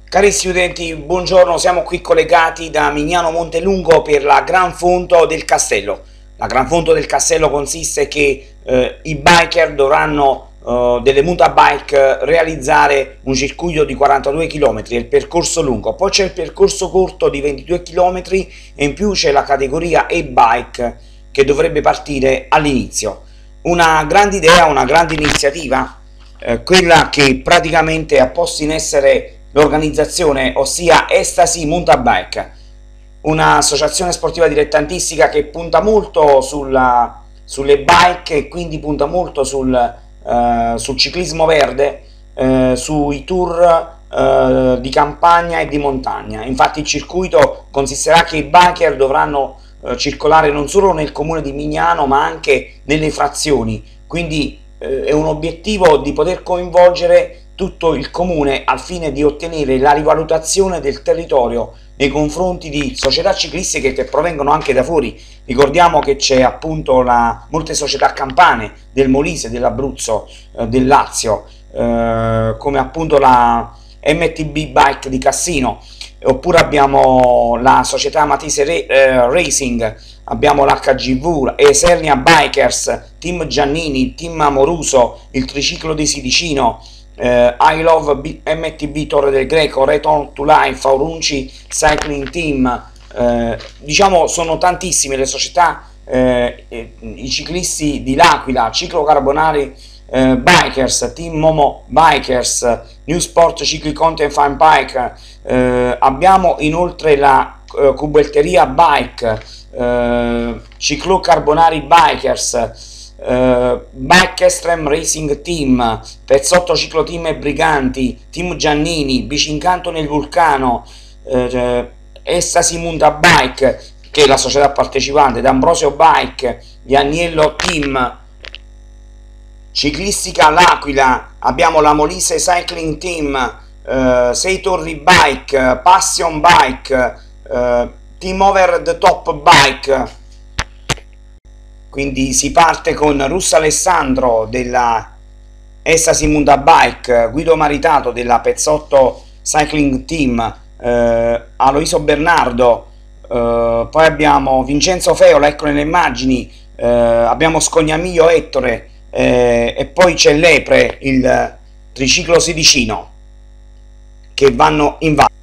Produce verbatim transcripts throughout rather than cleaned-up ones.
Carissimi utenti, buongiorno, siamo qui collegati da Mignano Montelungo per la Gran Fondo del Castello. La Gran Fondo del Castello consiste che eh, i biker dovranno eh, delle mountain bike realizzare un circuito di quarantadue chilometri, è il percorso lungo, poi c'è il percorso corto di ventidue chilometri e in più c'è la categoria e-bike che dovrebbe partire all'inizio. Una grande idea, una grande iniziativa, eh, quella che praticamente ha posto in essere l'organizzazione, ossia Estasi Mountain Bike, un'associazione sportiva dilettantistica che punta molto sulla, sulle bike e quindi punta molto sul, eh, sul ciclismo verde, eh, sui tour eh, di campagna e di montagna. Infatti il circuito consisterà che i biker dovranno eh, circolare non solo nel comune di Mignano ma anche nelle frazioni, quindi eh, è un obiettivo di poter coinvolgere tutto il comune al fine di ottenere la rivalutazione del territorio nei confronti di società ciclistiche che provengono anche da fuori. Ricordiamo che c'è appunto la, molte società campane del Molise, dell'Abruzzo, eh, del Lazio, eh, come appunto la M T B Bike di Cassino, oppure abbiamo la società Matese Re, eh, Racing, abbiamo l'H G V, Esernia Bikers, Team Giannini, Team Amoruso, il Triciclo di Sidicino, Uh, I Love B M T B Torre del Greco, Return to Life, Aurunci Cycling Team, uh, diciamo sono tantissime le società, uh, eh, i ciclisti di L'Aquila, Ciclo Carbonari uh, Bikers, Team Momo Bikers, New Sport Cicli Content Fine Bike, uh, abbiamo inoltre la uh, Cubetteria Bike, uh, Ciclo Carbonari Bikers, Uh, Bike Extreme Racing Team, Pezzotto Ciclo Team e Briganti, Team Giannini, Bicincanto nel Vulcano, uh, Estasi Mountain Bike, che è la società partecipante, D'Ambrosio Bike, di Agnello Team, Ciclistica L'Aquila, abbiamo la Molise Cycling Team, uh, Sei Torri Bike, Passion Bike, uh, Team Over the Top Bike. Quindi si parte con Russo Alessandro della Estasi Mountain Bike, Guido Maritato della Pezzotto Cycling Team, eh, Aloiso Bernardo, eh, poi abbiamo Vincenzo Feola, ecco nelle immagini, eh, abbiamo Scognamiglio Ettore, eh, e poi c'è Lepre, il Triciclo Sidicino, che vanno in valle.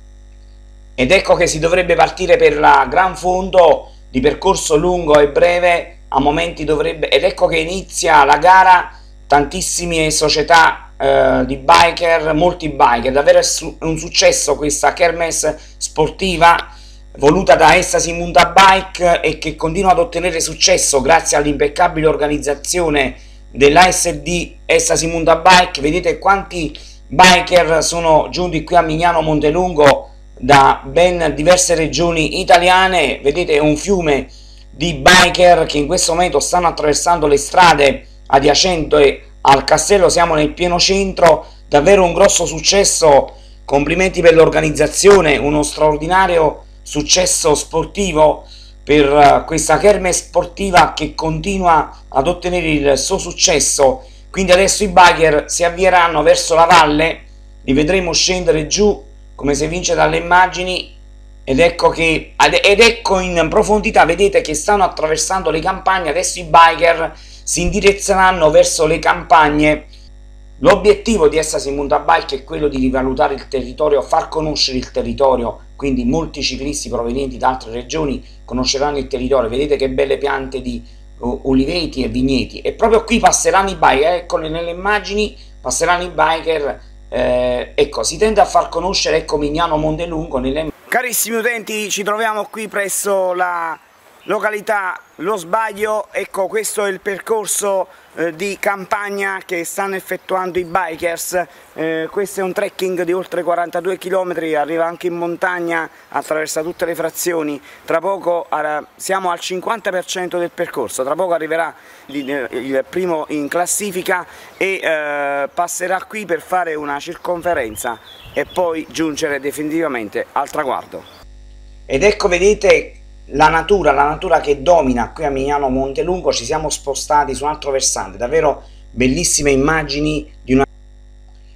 Ed ecco che si dovrebbe partire per la Gran Fondo di percorso lungo e breve. A momenti dovrebbe, ed ecco che inizia la gara, tantissime società eh, di biker, molti biker, davvero è un successo questa kermesse sportiva voluta da Estasi Mountain Bike e che continua ad ottenere successo grazie all'impeccabile organizzazione dell'A S D Estasi Mountain Bike. Vedete quanti biker sono giunti qui a Mignano Montelungo da ben diverse regioni italiane, vedete un fiume di biker che in questo momento stanno attraversando le strade adiacenti al castello. Siamo nel pieno centro, davvero un grosso successo, complimenti per l'organizzazione, uno straordinario successo sportivo per questa kermesse sportiva che continua ad ottenere il suo successo. Quindi adesso i biker si avvieranno verso la valle, li vedremo scendere giù come si evince dalle immagini. Ed ecco che ed ecco in profondità, vedete che stanno attraversando le campagne. Adesso i biker si indirizzeranno verso le campagne. L'obiettivo di Estasi Mountain Bike è quello di rivalutare il territorio, far conoscere il territorio, quindi molti ciclisti provenienti da altre regioni conosceranno il territorio. Vedete che belle piante di uliveti e vigneti, e proprio qui passeranno i biker, eccole nelle immagini, passeranno i biker. Eh, ecco, si tende a far conoscere, ecco, Mignano Montelungo nelle. Carissimi utenti, ci troviamo qui presso la località Lo Sbaglio. Ecco, questo è il percorso eh, di campagna che stanno effettuando i bikers. Eh, questo è un trekking di oltre quarantadue chilometri, arriva anche in montagna, attraversa tutte le frazioni. Tra poco eh, siamo al cinquanta per cento del percorso, tra poco arriverà il, il primo in classifica e eh, passerà qui per fare una circonferenza e poi giungere definitivamente al traguardo. Ed ecco, vedete la natura, la natura che domina qui a Mignano Montelungo. Ci siamo spostati su un altro versante, davvero bellissime immagini di una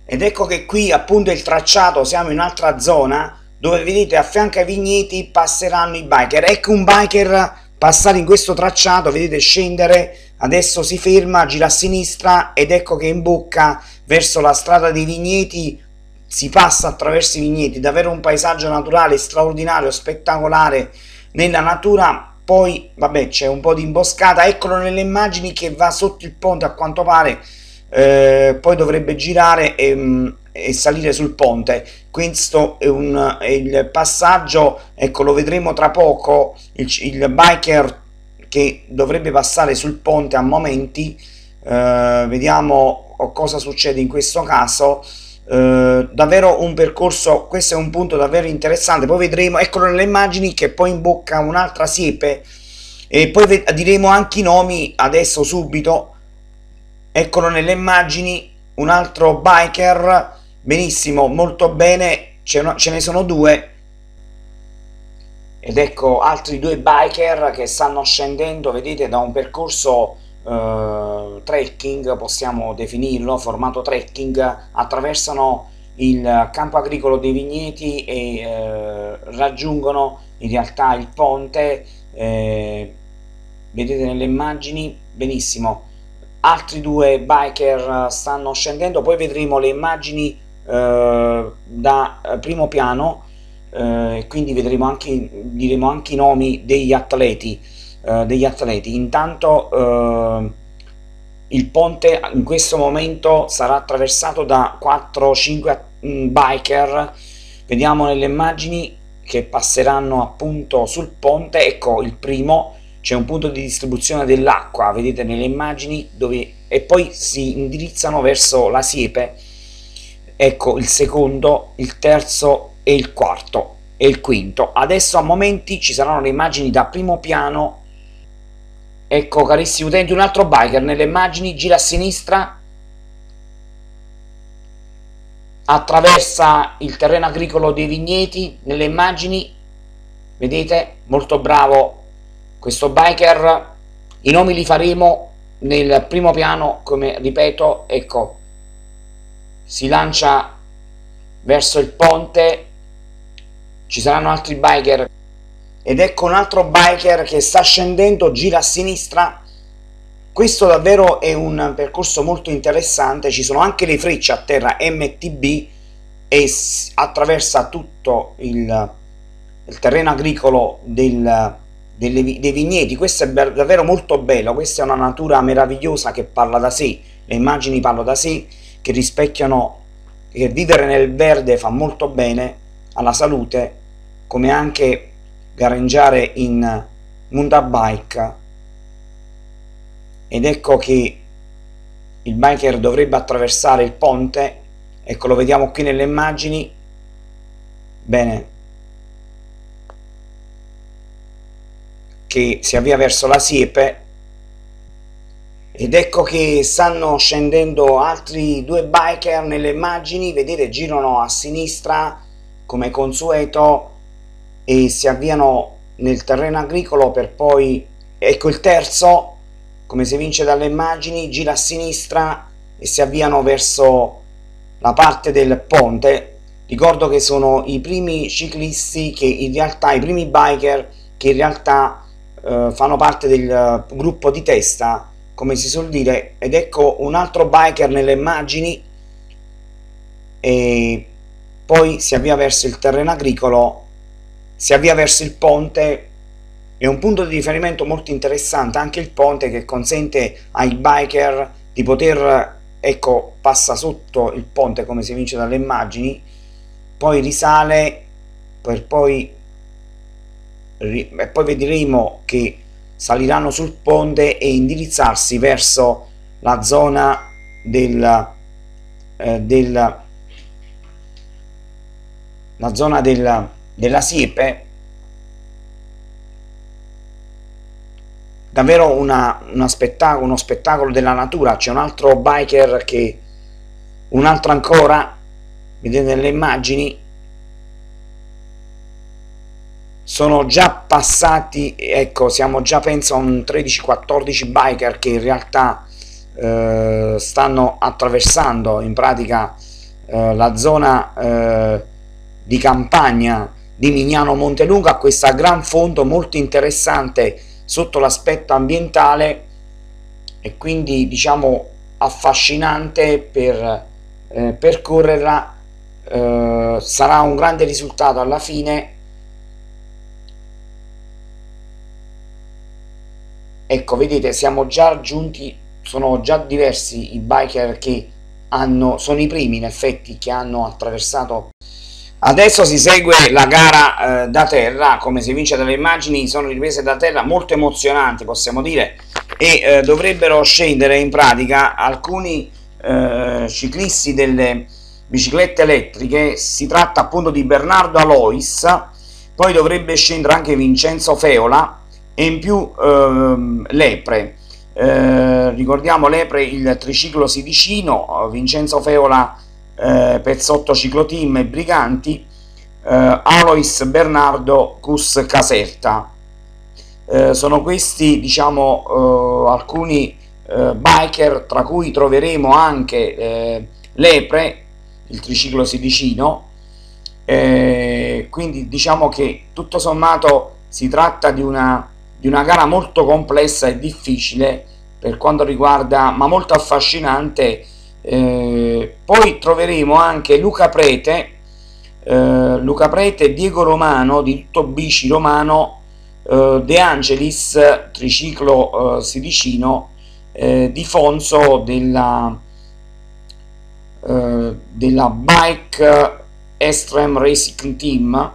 Ed ecco che qui appunto il tracciato, siamo in un'altra zona dove vedete a fianco ai vigneti passeranno i biker. Ecco un biker passare in questo tracciato, vedete scendere, adesso si ferma, gira a sinistra ed ecco che imbocca verso la strada dei vigneti, si passa attraverso i vigneti, davvero un paesaggio naturale straordinario, spettacolare nella natura. Poi vabbè c'è un po' di imboscata, eccolo nelle immagini che va sotto il ponte a quanto pare. Eh, poi dovrebbe girare e, e salire sul ponte. Questo è, un, è il passaggio, ecco lo vedremo tra poco, il, il biker che dovrebbe passare sul ponte a momenti. Eh, vediamo cosa succede in questo caso. Eh, davvero un percorso, questo è un punto davvero interessante. Poi vedremo, eccolo nelle immagini, che poi imbocca un'altra siepe e poi diremo anche i nomi adesso subito. Eccolo nelle immagini, un altro biker, benissimo, molto bene, ce ne sono due, ed ecco altri due biker che stanno scendendo, vedete, da un percorso eh, trekking, possiamo definirlo, formato trekking, attraversano il campo agricolo dei vigneti e eh, raggiungono in realtà il ponte, eh, vedete nelle immagini, benissimo. Altri due biker stanno scendendo, poi vedremo le immagini eh, da primo piano, eh, quindi vedremo anche, diremo anche i nomi degli atleti. Eh, degli atleti. Intanto eh, il ponte in questo momento sarà attraversato da quattro cinque biker, vediamo nelle immagini che passeranno appunto sul ponte. Ecco il primo, c'è un punto di distribuzione dell'acqua, vedete nelle immagini, dove e poi si indirizzano verso la siepe. Ecco il secondo, il terzo e il quarto e il quinto. Adesso a momenti ci saranno le immagini da primo piano. Ecco carissimi utenti, un altro biker nelle immagini, gira a sinistra, attraversa il terreno agricolo dei vigneti nelle immagini, vedete, molto bravo questo biker. I nomi li faremo nel primo piano, come ripeto. Ecco, si lancia verso il ponte, ci saranno altri biker ed ecco un altro biker che sta scendendo, gira a sinistra. Questo davvero è un percorso molto interessante, ci sono anche le frecce a terra M T B e attraversa tutto il, il terreno agricolo del Delle, dei vigneti. Questo è davvero molto bello, questa è una natura meravigliosa che parla da sé, le immagini parlano da sé, che rispecchiano che vivere nel verde fa molto bene alla salute, come anche gareggiare in mountain bike. Ed ecco che il biker dovrebbe attraversare il ponte, ecco lo vediamo qui nelle immagini, bene, che si avvia verso la siepe. Ed ecco che stanno scendendo altri due biker nelle immagini, vedete, girano a sinistra come consueto e si avviano nel terreno agricolo per poi, ecco il terzo, come si evince dalle immagini, gira a sinistra e si avviano verso la parte del ponte. Ricordo che sono i primi ciclisti che in realtà, i primi biker che in realtà Uh, fanno parte del uh, gruppo di testa, come si suol dire. Ed ecco un altro biker nelle immagini e poi si avvia verso il terreno agricolo, si avvia verso il ponte. È un punto di riferimento molto interessante anche il ponte, che consente ai biker di poter, ecco, passa sotto il ponte come si evince dalle immagini, poi risale per poi e poi vedremo che saliranno sul ponte e indirizzarsi verso la zona del, eh, del la zona del, della siepe. Davvero una, una spettacolo, uno spettacolo della natura. C'è un altro biker che, un altro ancora, vedete nelle immagini, sono già passati, ecco, siamo già penso a un tredici quattordici biker che in realtà eh, stanno attraversando in pratica eh, la zona eh, di campagna di Mignano Montelunga, a questa gran fondo molto interessante sotto l'aspetto ambientale e quindi diciamo affascinante per eh, percorrerla. Eh, sarà un grande risultato alla fine. Ecco, vedete, siamo già giunti, sono già diversi i biker che hanno, sono i primi in effetti che hanno attraversato. Adesso si segue la gara eh, da terra, come si vince dalle immagini, sono riprese da terra molto emozionanti, possiamo dire, e eh, dovrebbero scendere in pratica alcuni eh, ciclisti delle biciclette elettriche. Si tratta appunto di Bernardo Alois, poi dovrebbe scendere anche Vincenzo Feola e in più ehm, Lepre. Eh, ricordiamo Lepre il triciclo sidicino, Vincenzo Feola eh, Pezzotto Cicloteam e Briganti, eh, Alois Bernardo Cus Caserta. Eh, sono questi diciamo eh, alcuni eh, biker, tra cui troveremo anche eh, Lepre, il triciclo sidicino. Eh, quindi diciamo che tutto sommato si tratta di una di una gara molto complessa e difficile per quanto riguarda, ma molto affascinante. Eh, poi troveremo anche Luca Prete, eh, Luca Prete, Diego Romano di Tutto Bici Romano, eh, De Angelis triciclo eh, sidicino, eh, Di Fonso della, eh, della Bike Extreme Racing Team.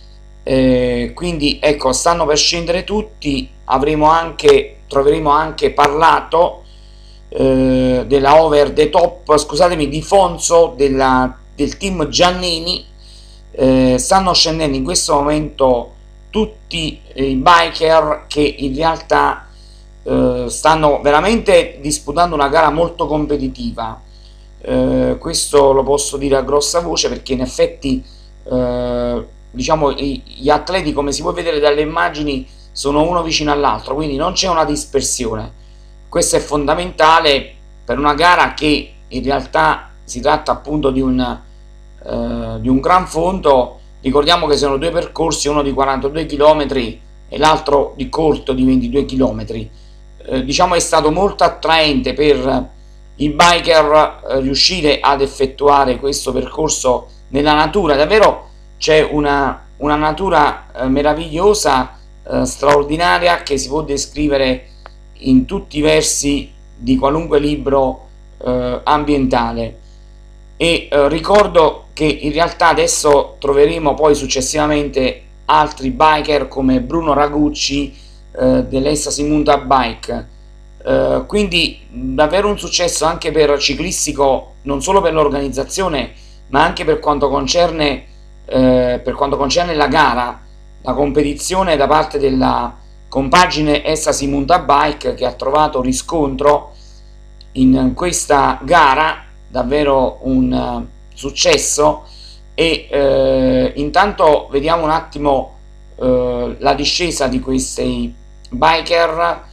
Eh, quindi ecco, stanno per scendere tutti. Avremo anche, troveremo anche Parlato eh, della Over the Top, scusatemi, Di Fonso della, del team Giannini. Eh, stanno scendendo in questo momento tutti i biker che in realtà eh, stanno veramente disputando una gara molto competitiva. Eh, questo lo posso dire a grossa voce perché in effetti eh, diciamo gli atleti, come si può vedere dalle immagini, sono uno vicino all'altro, quindi non c'è una dispersione. Questo è fondamentale per una gara che in realtà si tratta appunto di un, eh, di un gran fondo. Ricordiamo che sono due percorsi, uno di quarantadue chilometri e l'altro di corto di ventidue chilometri. Eh, diciamo è stato molto attraente per i biker eh, riuscire ad effettuare questo percorso nella natura. Davvero c'è una, una natura eh, meravigliosa, eh, straordinaria, che si può descrivere in tutti i versi di qualunque libro eh, ambientale. E eh, ricordo che in realtà adesso troveremo poi successivamente altri biker come Bruno Ragucci eh, dell'Ecstasy Mountain Bike. Eh, quindi davvero un successo anche per ciclistico, non solo per l'organizzazione ma anche per quanto concerne Eh, per quanto concerne la gara, la competizione da parte della compagine Ecstasy Mountain Bike, che ha trovato riscontro in questa gara, davvero un uh, successo. E eh, intanto vediamo un attimo eh, la discesa di questi biker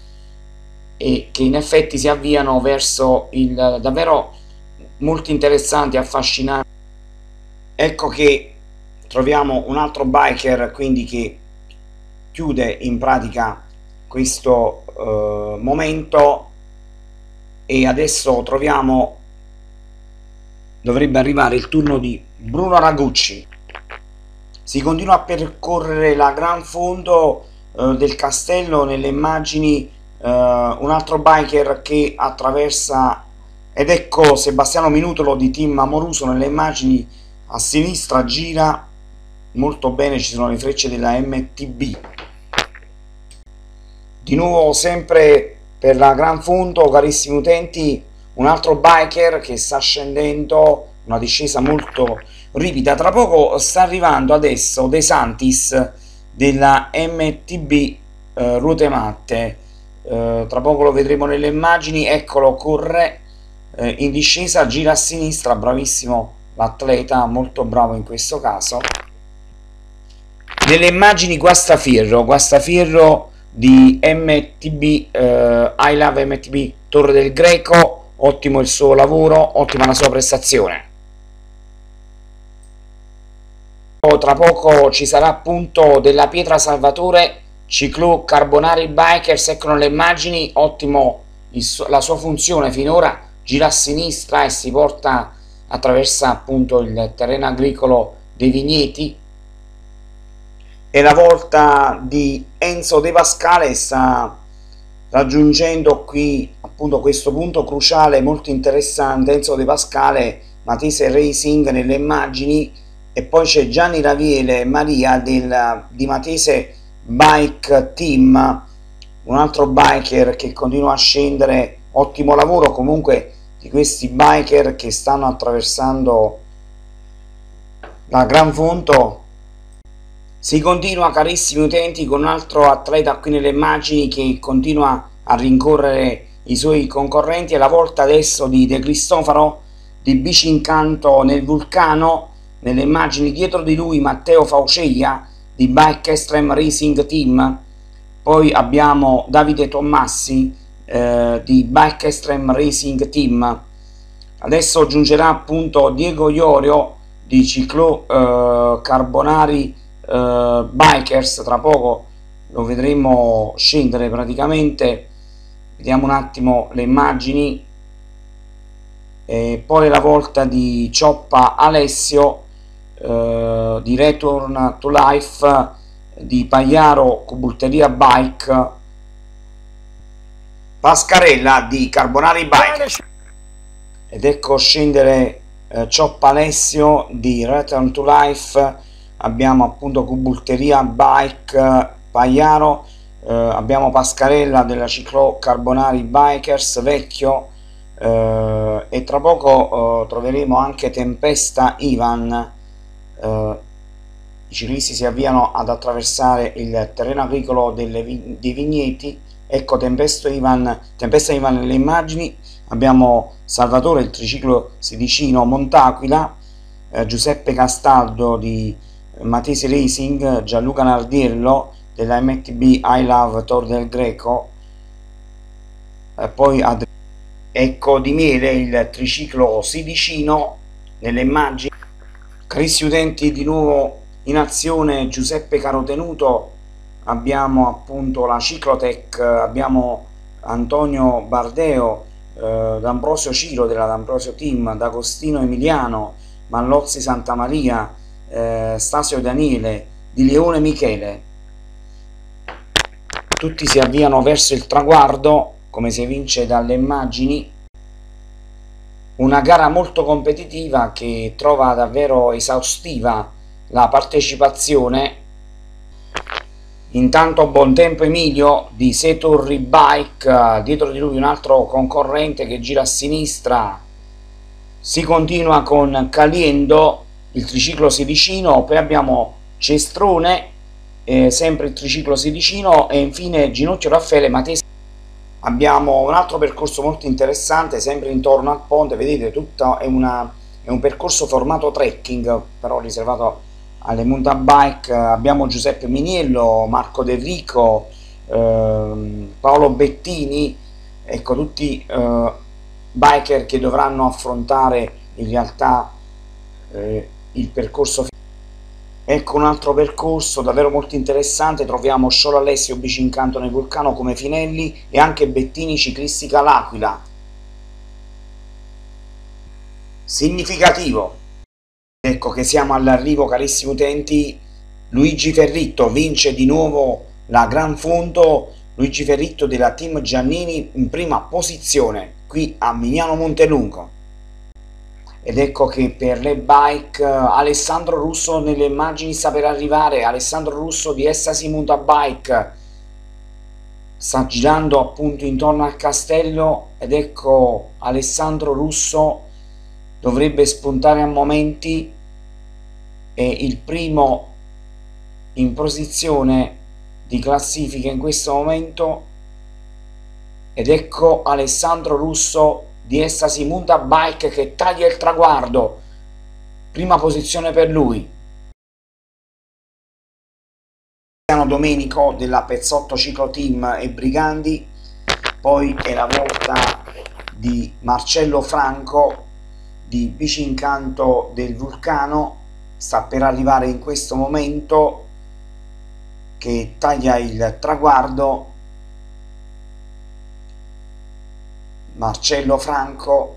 e che in effetti si avviano verso il davvero molto interessante e affascinante. Ecco che troviamo un altro biker quindi che chiude in pratica questo eh, momento, e adesso troviamo, dovrebbe arrivare il turno di Bruno Ragucci. Si continua a percorrere la gran fondo eh, del castello. Nelle immagini eh, un altro biker che attraversa, ed ecco Sebastiano Minutolo di Team Amoruso nelle immagini. A sinistra gira molto bene, ci sono le frecce della M T B. Di nuovo sempre per la gran fondo, carissimi utenti, un altro biker che sta scendendo, una discesa molto ripida. Tra poco sta arrivando adesso De Santis della M T B eh, Ruote Matte. Eh, tra poco lo vedremo nelle immagini. Eccolo, corre eh, in discesa, gira a sinistra, bravissimo l'atleta, molto bravo in questo caso. Nelle immagini Guastafierro, Guastafierro di M T B, eh, I Love M T B Torre del Greco. Ottimo il suo lavoro, ottima la sua prestazione. Tra poco ci sarà appunto della Pietra Salvatore, Ciclo Carbonari Bikers, eccono le immagini, ottimo il, la sua funzione finora, gira a sinistra e si porta attraverso appunto il terreno agricolo dei vigneti. E la volta di Enzo De Pascale sta raggiungendo qui appunto questo punto cruciale molto interessante. Enzo De Pascale, Matese Racing nelle immagini, e poi c'è Gianni Raviele e Maria del, di Matese Bike Team, un altro biker che continua a scendere. Ottimo lavoro comunque di questi biker che stanno attraversando la Gran Fonto. Si continua, carissimi utenti, con un altro atleta qui nelle immagini che continua a rincorrere i suoi concorrenti, e la volta adesso di De Cristofaro di Bici Incanto nel Vulcano. Nelle immagini dietro di lui Matteo Fauceglia di Bike Extreme Racing Team, poi abbiamo Davide Tommassi eh, di Bike Extreme Racing Team. Adesso giungerà appunto Diego Iorio di Ciclo eh, Carbonari eh, Bikers, tra poco lo vedremo scendere praticamente. Vediamo un attimo le immagini. E poi la volta di Cioppa Alessio Uh, di Return to Life di Pagliaro Cubulteria Bike, Pascarella di Carbonari Bike, ed ecco scendere uh, Cioppa Alessio di Return to Life. Abbiamo appunto Cubulteria Bike Pagliaro, uh, abbiamo Pascarella della Ciclo Carbonari Bikers Vecchio, uh, e tra poco uh, troveremo anche Tempesta Ivan. Uh, I ciclisti si avviano ad attraversare il terreno agricolo delle vi dei vigneti. Ecco Tempesta Ivan, Tempesta Ivan nelle immagini. Abbiamo Salvatore, il triciclo sedicino Montaquila, eh, Giuseppe Castaldo di Matese Racing, Gianluca Nardiello della M T B I Love Tor del Greco, eh, poi ad ecco Di Miele, il triciclo sedicino nelle immagini. Carissimi utenti, di nuovo in azione Giuseppe Carotenuto, abbiamo appunto la Ciclotech, abbiamo Antonio Bardeo, eh, D'Ambrosio Ciro della D'Ambrosio Team, D'Agostino Emiliano, Mallozzi Santamaria, eh, Stasio Daniele, Di Leone Michele. Tutti si avviano verso il traguardo, come si evince dalle immagini. Una gara molto competitiva che trova davvero esaustiva la partecipazione. Intanto buon tempo Emilio di Setorri Bike, dietro di lui un altro concorrente che gira a sinistra. Si continua con Caliendo, il triciclo sedicino, poi abbiamo Cestrone, eh, sempre il triciclo sedicino, e infine Ginocchio Raffaele Matese. Abbiamo un altro percorso molto interessante, sempre intorno al ponte, vedete, tutto è, una, è un percorso formato trekking, però riservato alle mountain bike. Abbiamo Giuseppe Miniello, Marco De Rico, ehm, Paolo Bettini, ecco tutti eh, biker che dovranno affrontare in realtà eh, il percorso. Ecco un altro percorso davvero molto interessante, troviamo Sciolo Alessio Bici Incanto nel Vulcano come Finelli, e anche Bettini Ciclistica L'Aquila. Significativo, ecco che siamo all'arrivo, carissimi utenti. Luigi Ferritto vince di nuovo la Gran Fonto, Luigi Ferritto della Team Giannini in prima posizione qui a Mignano Montelungo. Ed ecco che per le bike Alessandro Russo nelle immagini sta per arrivare. Alessandro Russo di Estasi Mountain Bike sta girando appunto intorno al castello, ed ecco Alessandro Russo dovrebbe spuntare a momenti, è il primo in posizione di classifica in questo momento. Ed ecco Alessandro Russo di Estasi Mountain Bike che taglia il traguardo, prima posizione per lui. Domenico della Pezzotto Ciclo Team e Brigandi, poi è la volta di Marcello Franco di Bici Incanto del Vulcano, sta per arrivare in questo momento, che taglia il traguardo Marcello Franco.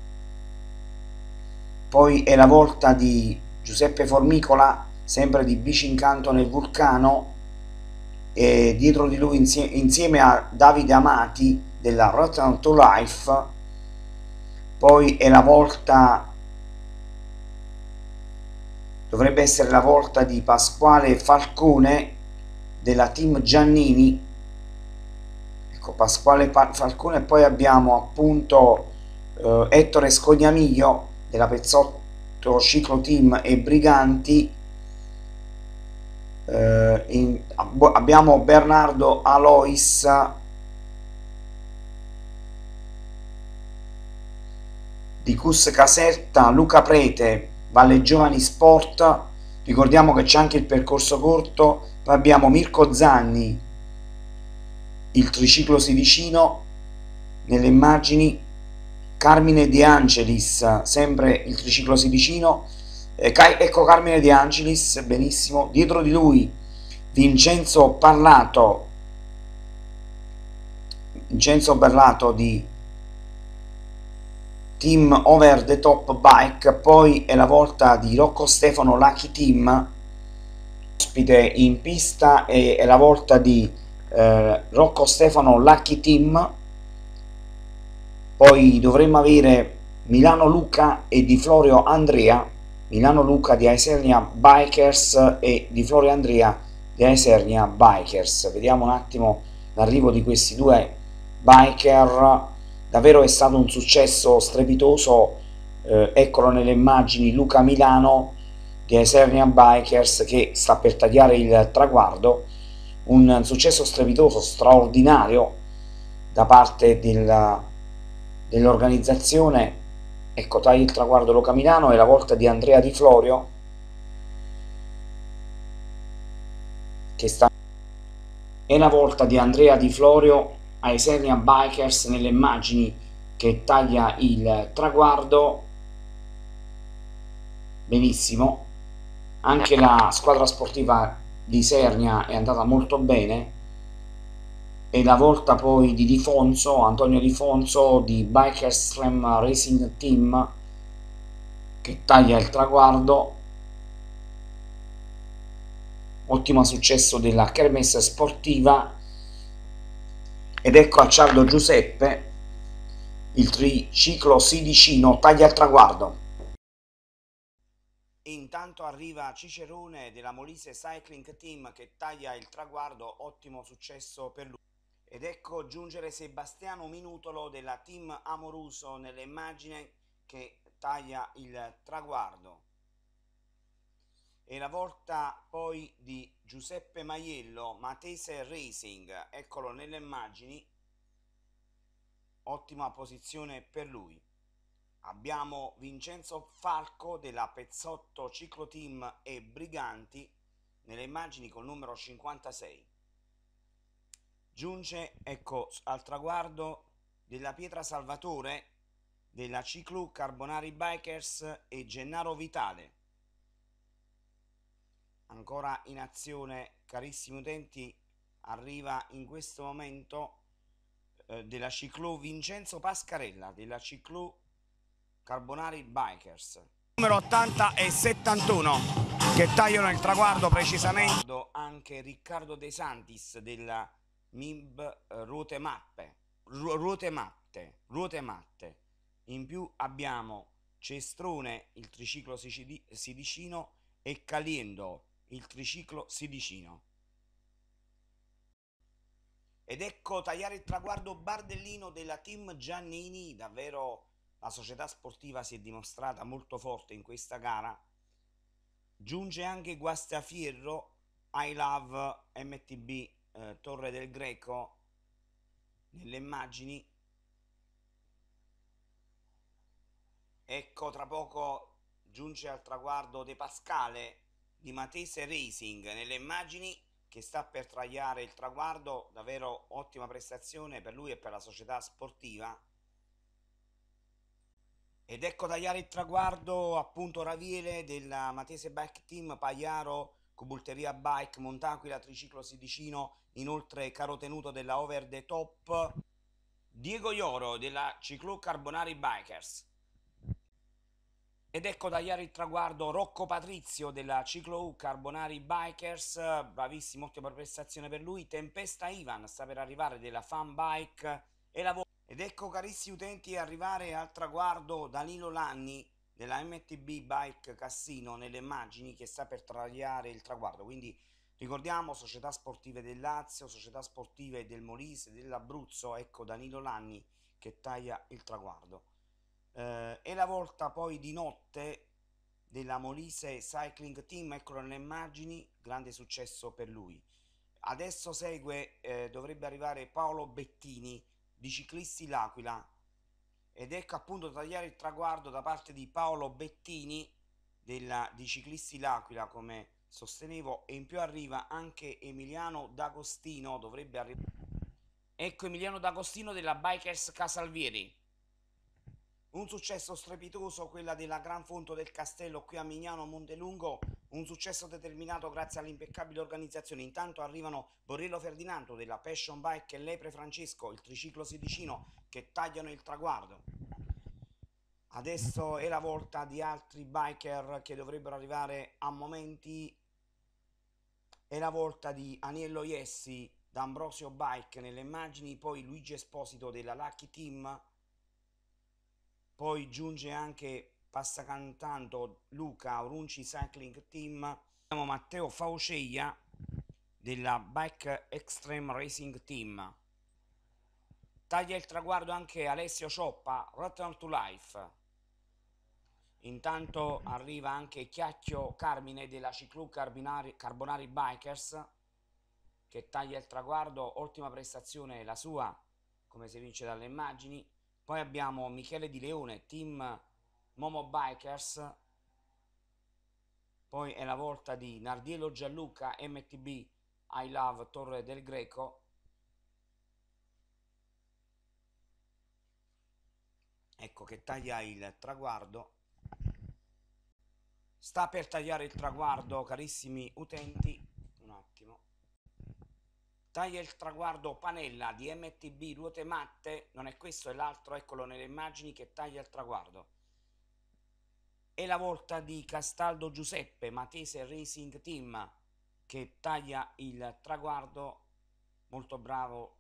Poi è la volta di Giuseppe Formicola, sempre di Bicincanto nel Vulcano, e dietro di lui insie insieme a Davide Amati della Return to Life. Poi è la volta, dovrebbe essere la volta di Pasquale Falcone della Team Giannini. Ecco, Pasquale Falcone. E poi abbiamo appunto eh, Ettore Scognamiglio della Pezzotto Ciclo Team e Briganti. Eh, in, abbiamo Bernardo Alois di Cus Caserta, Luca Prete, Valle Giovani Sport. Ricordiamo che c'è anche il percorso corto. Poi abbiamo Mirko Zanni, il triciclo sidicino nelle immagini, Carmine De Angelis, sempre il triciclo sidicino. Eh, ecco Carmine De Angelis, benissimo. Dietro di lui Vincenzo Parlato, Vincenzo Parlato di Team Over the Top Bike. Poi è la volta di Rocco Stefano Lucky Team, ospite in pista, e è la volta di eh, Rocco Stefano Lucky Team. Poi dovremmo avere Milano Luca e Di Florio Andrea, Milano Luca di Isernia Bikers e Di Florio Andrea di Isernia Bikers. Vediamo un attimo l'arrivo di questi due biker. Davvero è stato un successo strepitoso. Eh, eccolo nelle immagini Luca Milano di Isernia Bikers, che sta per tagliare il traguardo. Un successo strepitoso, straordinario da parte del, dell'organizzazione. Ecco, taglia il traguardo Luca Milano. È la volta di Andrea Di Florio, che sta è la volta di Andrea Di Florio a Isernia Bikers nelle immagini, che taglia il traguardo benissimo. Anche la squadra sportiva di Isernia è andata molto bene. E la volta poi di Di Fonso, Antonio Di Fonso di Bikerstream Racing Team, che taglia il traguardo. Ottimo successo della kermesse sportiva. Ed ecco Acciardo Giuseppe, il triciclo sidicino, taglia il traguardo. Intanto arriva Cicerone della Molise Cycling Team, che taglia il traguardo. Ottimo successo per lui. Ed ecco giungere Sebastiano Minutolo della Team Amoruso nelle immagini, che taglia il traguardo. E la volta poi di Giuseppe Maiello, Matese Racing, eccolo nelle immagini. Ottima posizione per lui. Abbiamo Vincenzo Falco della Pezzotto Ciclo Team e Briganti nelle immagini col numero cinquantasei. Giunge, ecco, al traguardo della Pietra Salvatore della Ciclu Carbonari Bikers e Gennaro Vitale. Ancora in azione, carissimi utenti, arriva in questo momento eh, della Ciclu Vincenzo Pascarella della Ciclu Carbonari Bikers, numero ottanta e settantuno, che tagliano il traguardo precisamente. Anche Riccardo De Santis della M I B eh, Ruote Mappe, Ru Ruote Matte, Ruote Matte. In più abbiamo Cestrone, il triciclo sidicino, e Caliendo, il triciclo sidicino. Ed ecco tagliare il traguardo Bardellino della Team Giannini. Davvero la società sportiva si è dimostrata molto forte in questa gara. Giunge anche Guastaferro, I Love M T B eh, Torre del Greco nelle immagini. Ecco, tra poco giunge al traguardo De Pascale di Matese Racing nelle immagini, che sta per tagliare il traguardo. Davvero ottima prestazione per lui e per la società sportiva. Ed ecco tagliare il traguardo appunto Raviele della Matese Bike Team, Pagliaro, Cubulteria Bike, Montaquila, Triciclo Sidicino, inoltre caro tenuto della Over the Top, Diego Ioro della Ciclo Carbonari Bikers. Ed ecco tagliare il traguardo Rocco Patrizio della Ciclo U Carbonari Bikers, bravissimo, ottima prestazione per lui. Tempesta Ivan sta per arrivare della Fan Bike e la ed ecco carissimi utenti arrivare al traguardo Danilo Lanni della M T B Bike Cassino nelle immagini che sta per tagliare il traguardo. Quindi ricordiamo società sportive del Lazio, società sportive del Molise, dell'Abruzzo, ecco Danilo Lanni che taglia il traguardo. Eh, è la volta poi di notte della Molise Cycling Team, eccolo nelle immagini, grande successo per lui. Adesso segue, eh, dovrebbe arrivare Paolo Bettini di Ciclisti L'Aquila ed ecco appunto tagliare il traguardo da parte di Paolo Bettini della, di Ciclisti L'Aquila, come sostenevo, e in più arriva anche Emiliano D'Agostino, dovrebbe arrivare. Ecco Emiliano D'Agostino della Bikers Casalvieri. Un successo strepitoso quella della Gran Fonto del Castello qui a Mignano Montelungo, un successo determinato grazie all'impeccabile organizzazione. Intanto arrivano Borrello Ferdinando della Passion Bike e Lepre Francesco, il triciclo sidicino, che tagliano il traguardo. Adesso è la volta di altri biker che dovrebbero arrivare a momenti. È la volta di Aniello Iessi da Ambrosio Bike nelle immagini, poi Luigi Esposito della Lucky Team. Poi giunge anche passacantando Luca Orunci Cycling Team. Abbiamo Matteo Fauceia della Bike Extreme Racing Team. Taglia il traguardo anche Alessio Cioppa, Return to Life. Intanto arriva anche Chiacchio Carmine della Ciclu Carbonari, Carbonari Bikers, che taglia il traguardo, ottima prestazione la sua, come si evince dalle immagini. Poi abbiamo Michele Di Leone, team Momo Bikers. Poi è la volta di Nardiello Gianluca, M T B I Love Torre del Greco. Ecco che taglia il traguardo. Sta per tagliare il traguardo, carissimi utenti. Un attimo. Taglia il traguardo Panella di M T B Ruote Matte, non è questo, è l'altro, eccolo nelle immagini che taglia il traguardo. È la volta di Castaldo Giuseppe, Matese Racing Team, che taglia il traguardo, molto bravo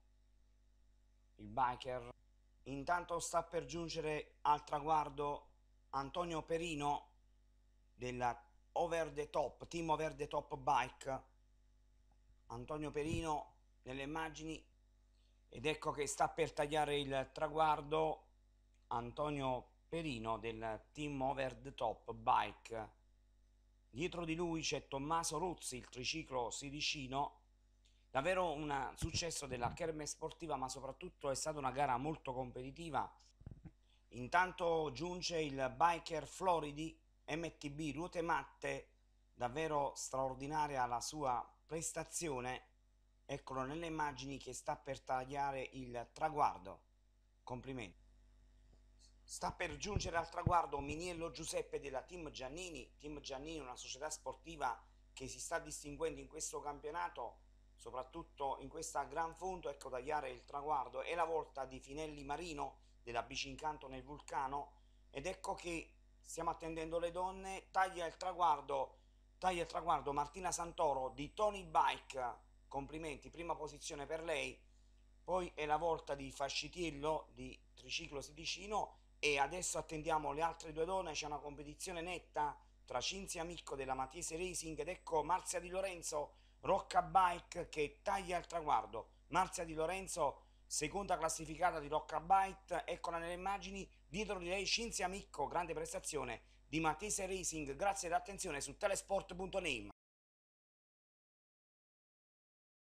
il biker. Intanto sta per giungere al traguardo Antonio Perino della Over the Top, Team Over the Top Bike. Antonio Perino nelle immagini ed ecco che sta per tagliare il traguardo Antonio Perino del Team Over the Top Bike. Dietro di lui c'è Tommaso Ruzzi, il triciclo sidicino. Davvero un successo della Kerme sportiva, ma soprattutto è stata una gara molto competitiva. Intanto giunge il biker Floridi M T B Ruote Matte, davvero straordinaria la sua prestazione. Eccolo nelle immagini che sta per tagliare il traguardo. Complimenti. Sta per giungere al traguardo Miniello Giuseppe della Team Giannini. Team Giannini è una società sportiva che si sta distinguendo in questo campionato, soprattutto in questa Gran Fondo. Ecco tagliare il traguardo. È la volta di Finelli Marino della Bici Incanto nel Vulcano ed ecco che stiamo attendendo le donne. Taglia il traguardo, taglia il traguardo Martina Santoro di Tony Bike. Complimenti, prima posizione per lei. Poi è la volta di Fascitiello di Triciclo Sidicino e adesso attendiamo le altre due donne. C'è una competizione netta tra Cinzia Micco della Matese Racing ed ecco Marzia Di Lorenzo Rocca Bike che taglia il traguardo. Marzia Di Lorenzo, seconda classificata di Rocca Bike, eccola nelle immagini. Dietro di lei Cinzia Micco, grande prestazione di Matese Racing. Grazie dell'attenzione su telesport punto name.